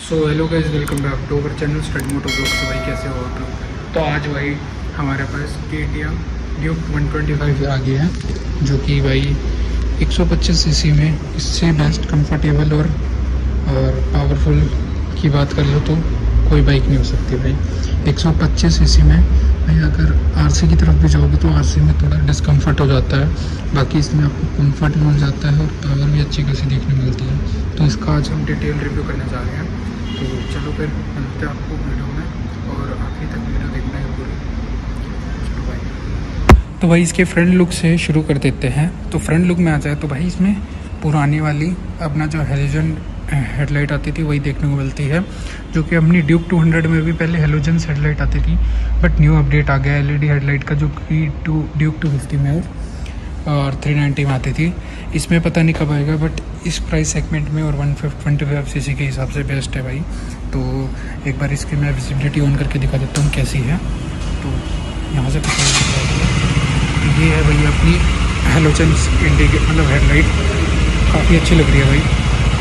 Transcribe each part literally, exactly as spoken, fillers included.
So hello guys, welcome back to our channel study moto blog. तो भाई कैसे हो आप लोग? तो आज भाई हमारे पास K T M Duke one twenty five आ गया है, जो कि भाई एक सौ पच्चीस सीसी में इससे बेस्ट कंफर्टेबल और और पावरफुल की बात कर लो तो कोई बाइक नहीं हो सकती भाई। एक सौ पच्चीस सीसी में भाई अगर आरसी की तरफ भी जाओगे तो आरसी में थोड़ा डिस्कम्फर्ट हो जाता है, बाकी इसमें आपको कंफर्ट मिल जाता है और पावर भी अच्छी खासी देखने मिलती है। तो इसका आज हम डिटेल रिव्यू करने जा रहे हैं। तो चलो फिर मिलते हैं आपको वीडियो में और आखिरी तक वीडियो देखना है पूरी। चलो भाई, तो भाई इसके फ्रंट लुक से शुरू कर देते हैं। तो फ्रंट लुक में आ जाए तो भाई इसमें पुरानी वाली अपना जो हेलोजन हेडलाइट आती थी वही देखने को मिलती है, जो कि अपनी ड्यूक टू हंड्रेड में भी पहले हेलोजन हेडलाइट आती थी, बट न्यू अपडेट आ गया एलईडी हेडलाइट का, जो कि टू ड्यूक टू फिफ्टी में और थ्री नाइन्टी में आती थी। इसमें पता नहीं कब आएगा, बट इस प्राइस सेगमेंट में और one twenty five C C के हिसाब से बेस्ट है भाई। तो एक बार इसकी मैं विजिबिलिटी ऑन करके दिखा देता हूँ कैसी है। तो यहाँ से ये है भाई अपनी हेलोजन इंडिकेट मतलब हेडलाइट, काफ़ी अच्छी लग रही है भाई।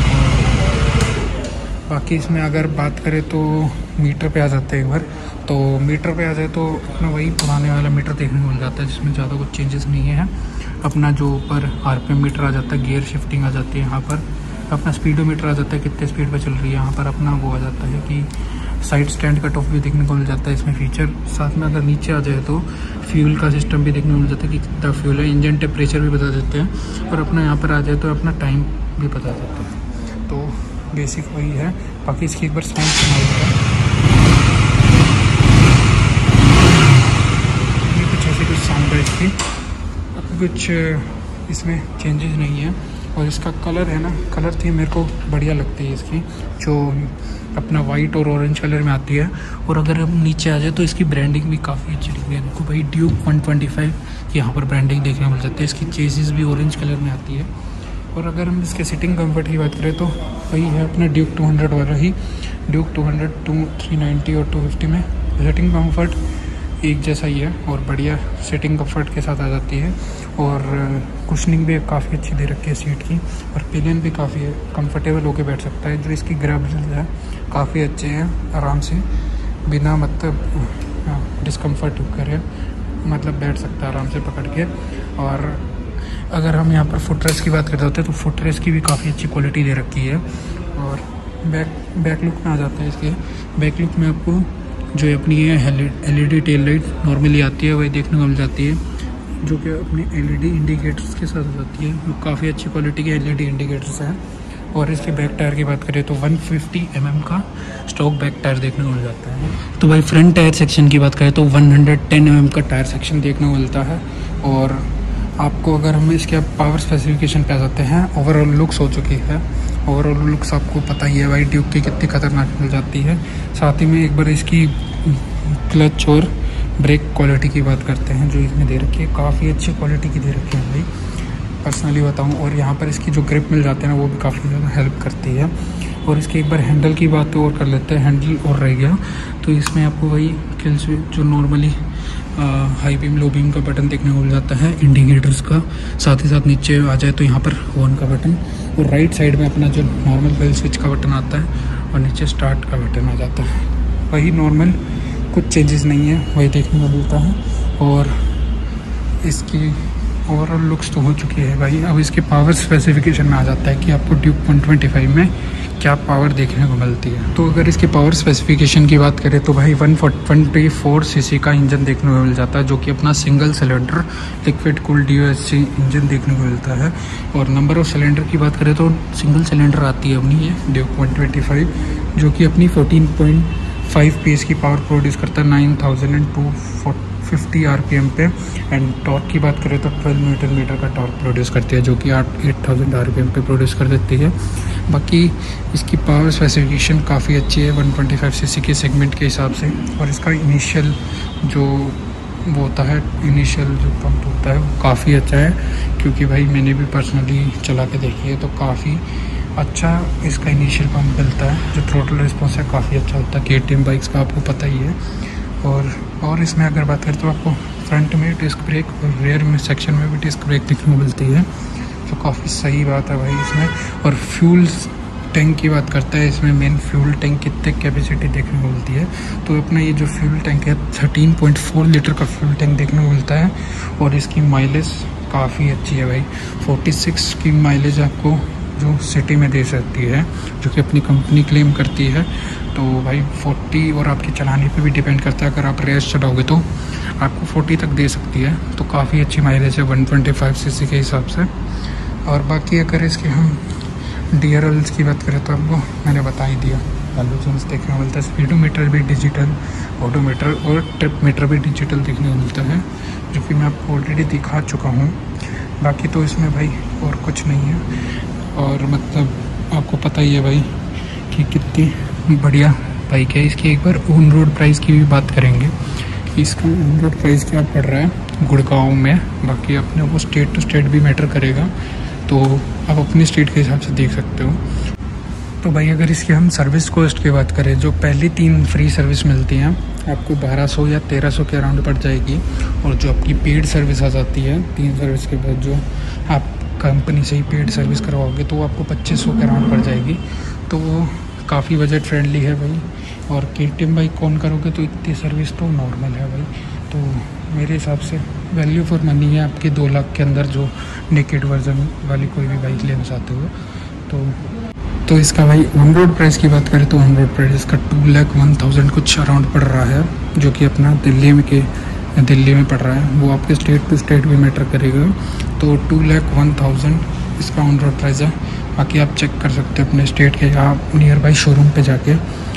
बाकी इसमें अगर बात करें तो मीटर पे आ जाते हैं एक बार। तो मीटर पे आ जाए तो अपना वही पुराने वाला मीटर देखने को मिल जाता है, जिसमें ज़्यादा कुछ चेंजेस नहीं है। अपना जो ऊपर आरपीएम मीटर आ जाता है, गियर शिफ्टिंग आ जाती है यहाँ पर, अपना स्पीडोमीटर आ जाता है कितने स्पीड पे चल रही है। यहाँ पर अपना वो आ जाता है कि साइड स्टैंड कट ऑफ भी देखने को मिल जाता है इसमें फीचर। साथ में अगर नीचे आ जाए तो फ्यूल का सिस्टम भी देखने को मिल जाता है कि कितना फ्यूल है, इंजन टेम्परेचर भी बता देते हैं, और अपना यहाँ पर आ जाए तो अपना टाइम भी बता देता है। तो बेसिक वही है। बाकी इसकी एक बार साउंड सुना होगा, ये कुछ ऐसे कुछ साउंड है इसकी, कुछ इसमें चेंजेस नहीं है। और इसका कलर है ना, कलर थी मेरे को बढ़िया लगती है इसकी, जो अपना वाइट और ऑरेंज कलर में आती है। और अगर हम नीचे आ जाए तो इसकी ब्रांडिंग भी काफ़ी अच्छी लग रही है। देखो भाई ड्यूक वन ट्वेंटी फाइव यहाँ पर ब्रांडिंग देखने को मिल जाती है। इसकी चेसिस भी ऑरेंज कलर में आती है। और अगर हम इसके सिटिंग कंफर्ट की बात करें तो वही है अपना ड्यूक टू हंड्रेड वाला ही, duke two hundred, two three ninety और टू फिफ्टी में सिटिंग कंफर्ट एक जैसा ही है और बढ़िया सिटिंग कंफर्ट के साथ आ जाती है। और कुशनिंग भी काफ़ी अच्छी दे रखी है सीट की, और पिलियन भी काफ़ी कंफर्टेबल होकर बैठ सकता है। जो इसकी ग्रैब्स है काफ़ी अच्छे हैं, आराम से बिना मतलब डिस्कम्फर्ट करे मतलब बैठ सकता है आराम से पकड़ के। और अगर हम यहाँ पर फुट रेस्ट की बात करते होते हैं तो फुट रेस्ट की भी काफ़ी अच्छी क्वालिटी दे रखी है। और बैक बैक लुक में आ जाता है इसके। बैक लुक में आपको जो अपनी है एलईडी टेल लाइट नॉर्मली आती है वही देखने को मिल जाती है, जो कि अपनी एलईडी इंडिकेटर्स के साथ आती है। वो काफ़ी अच्छी क्वालिटी के एलईडी इंडिकेटर्स हैं। और इसके बैक टायर की बात करें तो वन फिफ्टी एम एम का स्टॉक बैक टायर देखने को मिल जाता है। तो भाई फ्रंट टायर सेक्शन की बात करें तो वन टेन एम एम का टायर सेक्शन देखने को मिलता है। और आपको अगर हम इसके पावर स्पेसिफिकेशन पे आ जाते हैं, ओवरऑल लुक्स हो चुकी है। ओवरऑल लुक्स आपको पता ही है भाई ड्यूक की कितनी खतरनाक मिल जाती है। साथ ही में एक बार इसकी क्लच और ब्रेक क्वालिटी की बात करते हैं, जो इसमें दे रखी है काफ़ी अच्छी क्वालिटी की दे रखी है भाई, पर्सनली बताऊं। और यहाँ पर इसकी जो ग्रिप मिल जाते हैं ना वो भी काफ़ी ज़्यादा हेल्प करती है। और इसके एक बार हैंडल की बात और कर लेते हैं, हैंडल और रह गया तो इसमें आपको वही किल स्विच जो normally high beam low beam का बटन देखने को मिल जाता है, इंडिकेटर्स का। साथ ही साथ नीचे आ जाए तो यहाँ पर हॉर्न का बटन, और राइट साइड में अपना जो नॉर्मल किल स्विच का बटन आता है, और नीचे स्टार्ट का बटन आ जाता है। वही नॉर्मल, कुछ चेंजेस नहीं है, वही देखने को मिलता है। और इसकी ओवरऑल लुक्स तो हो चुकी है भाई। अब इसके पावर स्पेसिफिकेशन में आ जाता है कि आपको ड्यूक वन ट्वेंटी फाइव में क्या पावर देखने को मिलती है। तो अगर इसके पावर स्पेसिफिकेशन की बात करें तो भाई वन ट्वेंटी फोर सीसी का इंजन देखने को मिल जाता है, जो कि अपना single cylinder liquid cooled DOSC engine देखने को मिलता है। और नंबर ऑफ सिलेंडर की बात करें तो सिंगल सिलेंडर आती है अपनी ये ड्यूक वन ट्वेंटी फाइव, जो कि अपनी फोर्टीन पॉइंट फाइव पीएस की पावर प्रोड्यूस करता है nine thousand two fifty RPM पे। एंड टॉर्क की बात करें तो ट्वेल्व न्यूटन मीटर का टॉर्क प्रोड्यूस करती है, जो कि एट थाउजेंड आरपीएम पे प्रोड्यूस कर देती है। बाकी इसकी पावर स्पेसिफिकेशन काफ़ी अच्छी है वन ट्वेंटी फाइव सीसी के सेगमेंट के हिसाब से। और इसका इनिशियल जो वो होता है, इनिशियल जो पंप होता है वो काफ़ी अच्छा है, क्योंकि भाई मैंने भी पर्सनली चला के देखी है तो काफ़ी अच्छा इसका इनिशियल पंप मिलता है। जो थ्रोटल रिस्पॉन्स है काफ़ी अच्छा होता है केटीएम बाइक्स का, आपको पता ही है। और और इसमें अगर बात करें तो आपको फ्रंट में डिस्क ब्रेक और रेयर में सेक्शन में भी डिस्क ब्रेक देखने को मिलती है, जो काफ़ी सही बात है भाई इसमें। और फ्यूल टैंक की बात करता है, इसमें मेन फ्यूल टैंक कितने कैपेसिटी देखने को मिलती है। तो अपना ये जो फ्यूल टैंक है थर्टीन पॉइंट फोर लीटर का फ्यूल टैंक देखने को मिलता है। और इसकी माइलेज काफ़ी अच्छी है भाई, छियालीस की माइलेज आपको जो सिटी में दे सकती है, जो कि अपनी कंपनी क्लेम करती है। तो भाई चालीस और आपके चलाने पे भी डिपेंड करता है, अगर आप रेस चलाओगे तो आपको चालीस तक दे सकती है। तो काफ़ी अच्छी माइलेज है एक सौ पच्चीस सीसी के हिसाब से। और बाकी अगर इसके हम डी आर एल्स की बात करें तो आपको मैंने बता ही दिया, हैलोजन्स देखने को मिलता है, स्पीडोमीटर भी डिजिटल, ऑडोमीटर और ट्रिप मीटर भी डिजिटल देखने को मिलता है, जो कि मैं आपको ऑलरेडी दिखा चुका हूँ। बाकी तो इसमें भाई और कुछ नहीं है। और मतलब आपको पता ही है भाई कि कितनी बढ़िया बाइक है। इसकी एक बार ऑन रोड प्राइस की भी बात करेंगे। इसका ऑन रोड प्राइस क्या पड़ रहा है गुड़गांव में, बाकी अपने वो स्टेट टू स्टेट भी मैटर करेगा, तो आप अपनी स्टेट के हिसाब से देख सकते हो। तो भाई अगर इसकी हम सर्विस कॉस्ट की बात करें, जो पहली तीन फ्री सर्विस मिलती हैं आपको बारह सौ या तेरह सौ के अराउंड पड़ जाएगी। और जो आपकी पेड सर्विस आ जाती है तीन सर्विस के बाद, जो आप कंपनी से ही पेड सर्विस करवाओगे तो वो आपको पच्चीस सौ के अराउंड पड़ जाएगी। तो वो काफ़ी बजट फ्रेंडली है भाई। और के टी एम बाइक कौन करोगे तो इतनी सर्विस तो नॉर्मल है भाई। तो मेरे हिसाब से वैल्यू फॉर मनी है आपके दो लाख के अंदर, जो नेकेड वर्जन वाली कोई भी बाइक लेना चाहते हो तो तो इसका भाई ऑन रोड प्राइस की बात करें तो ऑन रोड प्राइस इसका टू लैख वन थाउजेंड कुछ अराउंड पड़ रहा है, जो कि अपना दिल्ली में के दिल्ली में पड़ रहा है। वो आपके स्टेट टू स्टेट भी मैटर करेगा। तो टू लैख वन थाउजेंड इसका ऑन रोड प्राइस है। बाकी आप चेक कर सकते हो अपने स्टेट के यहाँ नियर बाई शोरूम पे जाके।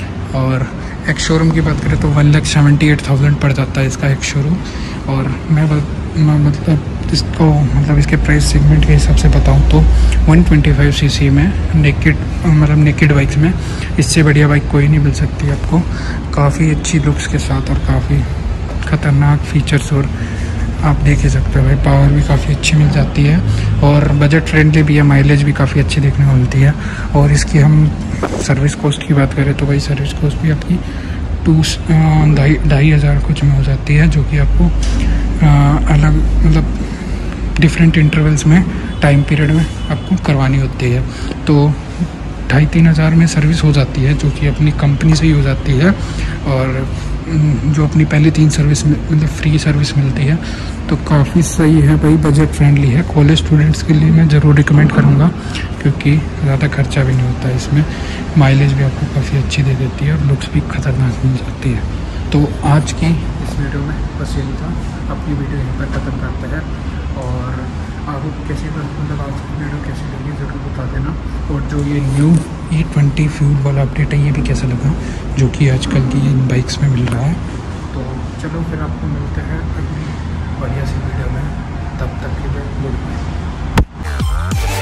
और एक शोरूम की बात करें तो one lakh seventy eight thousand पड़ जाता है इसका एक शोरूम। और मैं, मैं मतलब इसको मतलब इसके प्राइस सेगमेंट के हिसाब से बताऊं तो वन ट्वेंटी फाइव सीसी में नेकेड मतलब नेकेड बाइक्स में इससे बढ़िया बाइक कोई नहीं मिल सकती आपको, काफ़ी अच्छी लुक्स के साथ और काफ़ी ख़तरनाक फीचर्स। और आप देख ही सकते हो भाई पावर भी काफ़ी अच्छी मिल जाती है और बजट फ्रेंडली भी है, माइलेज भी काफ़ी अच्छी देखने को मिलती है। और इसकी हम सर्विस कॉस्ट की बात करें तो भाई सर्विस कॉस्ट भी आपकी टू ढाई ढाई हज़ार कुछ में हो जाती है, जो कि आपको आ, अलग मतलब डिफरेंट इंटरवल्स में टाइम पीरियड में आपको करवानी होती है। तो ढाई तीन हज़ार में सर्विस हो जाती है, जो कि अपनी कंपनी से ही हो जाती है। और जो अपनी पहली तीन सर्विस मतलब फ्री सर्विस मिलती है, तो काफ़ी सही है भाई, बजट फ्रेंडली है। कॉलेज स्टूडेंट्स के लिए मैं ज़रूर रिकमेंड करूँगा, क्योंकि ज़्यादा खर्चा भी नहीं होता है इसमें, माइलेज भी आपको काफ़ी अच्छी दे देती है और लुक्स भी खतरनाक मिल जाती है। तो आज की इस वीडियो में बस यही था। अपनी वीडियो यहीं पर खत्म करते हैं। और आपको कैसी मतलब आज की वीडियो कैसी लगी ज़रूर बता देना। और जो ये न्यू ई ट्वेंटी फ्यूल वाला अपडेट है ये भी कैसा लगा, जो कि आजकल की इन बाइक्स में मिल रहा है। तो चलो फिर आपको मिलते हैं अगली बढ़िया सी वीडियो में, तब तक के लिए गुड बाय।